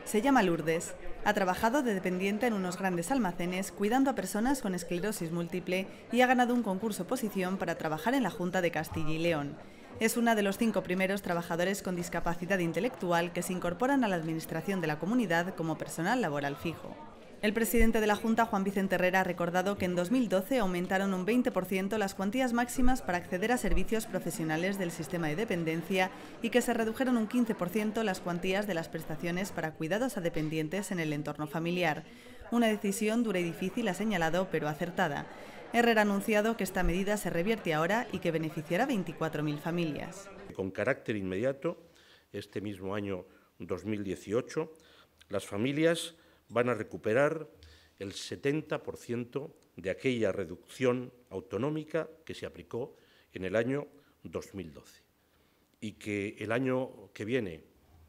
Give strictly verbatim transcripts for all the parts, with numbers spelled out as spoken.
Se llama Lourdes. Ha trabajado de dependiente en unos grandes almacenes cuidando a personas con esclerosis múltiple y ha ganado un concurso oposición para trabajar en la Junta de Castilla y León. Es una de los cinco primeros trabajadores con discapacidad intelectual que se incorporan a la administración de la comunidad como personal laboral fijo. El presidente de la Junta, Juan Vicente Herrera, ha recordado que en dos mil doce aumentaron un veinte por ciento las cuantías máximas para acceder a servicios profesionales del sistema de dependencia y que se redujeron un quince por ciento las cuantías de las prestaciones para cuidados a dependientes en el entorno familiar. Una decisión dura y difícil, ha señalado, pero acertada. Herrera ha anunciado que esta medida se revierte ahora y que beneficiará a veinticuatro mil familias. Con carácter inmediato, este mismo año dos mil dieciocho, las familias van a recuperar el setenta por ciento de aquella reducción autonómica que se aplicó en el año dos mil doce y que el año que viene,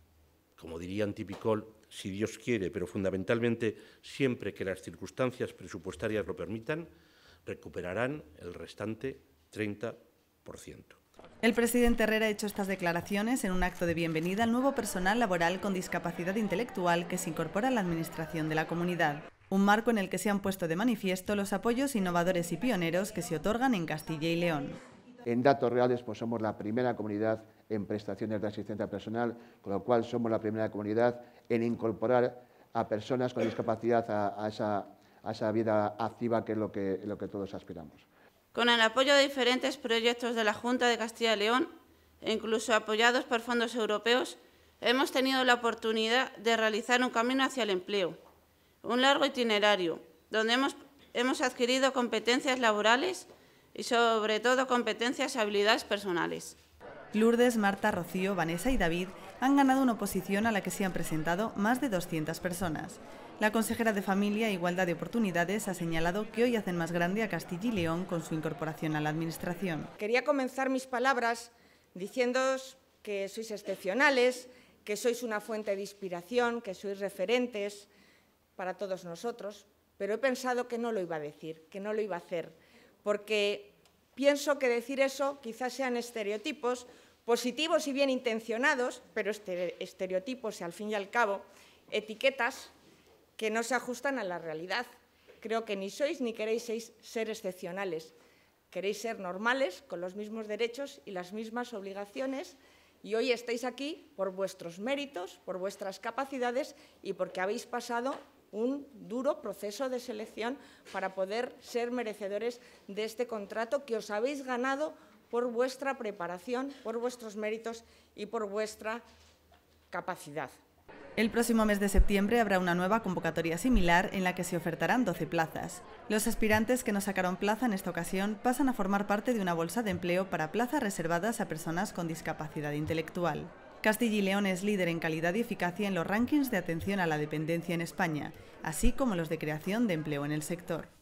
como diría Antipicol, si Dios quiere, pero fundamentalmente siempre que las circunstancias presupuestarias lo permitan, recuperarán el restante treinta por ciento. El presidente Herrera ha hecho estas declaraciones en un acto de bienvenida al nuevo personal laboral con discapacidad intelectual que se incorpora a la administración de la comunidad. Un marco en el que se han puesto de manifiesto los apoyos innovadores y pioneros que se otorgan en Castilla y León. En datos reales, pues somos la primera comunidad en prestaciones de asistencia personal, con lo cual somos la primera comunidad en incorporar a personas con discapacidad a, a, esa, a esa vida activa que es lo que, lo que todos aspiramos. Con el apoyo de diferentes proyectos de la Junta de Castilla y León, e incluso apoyados por fondos europeos, hemos tenido la oportunidad de realizar un camino hacia el empleo, un largo itinerario, donde hemos, hemos adquirido competencias laborales y, sobre todo, competencias y habilidades personales. Lourdes, Marta, Rocío, Vanessa y David han ganado una oposición a la que se han presentado más de doscientas personas. La consejera de Familia e Igualdad de Oportunidades ha señalado que hoy hacen más grande a Castilla y León con su incorporación a la Administración. Quería comenzar mis palabras diciéndoos que sois excepcionales, que sois una fuente de inspiración, que sois referentes para todos nosotros, pero he pensado que no lo iba a decir, que no lo iba a hacer, porque pienso que decir eso quizás sean estereotipos positivos y bien intencionados, pero estereotipos y, al fin y al cabo, etiquetas que no se ajustan a la realidad. Creo que ni sois ni queréis ser excepcionales. Queréis ser normales, con los mismos derechos y las mismas obligaciones, y hoy estáis aquí por vuestros méritos, por vuestras capacidades y porque habéis pasado un duro proceso de selección para poder ser merecedores de este contrato que os habéis ganado por vuestra preparación, por vuestros méritos y por vuestra capacidad. El próximo mes de septiembre habrá una nueva convocatoria similar en la que se ofertarán doce plazas. Los aspirantes que no sacaron plaza en esta ocasión pasan a formar parte de una bolsa de empleo para plazas reservadas a personas con discapacidad intelectual. Castilla y León es líder en calidad y eficacia en los rankings de atención a la dependencia en España, así como los de creación de empleo en el sector.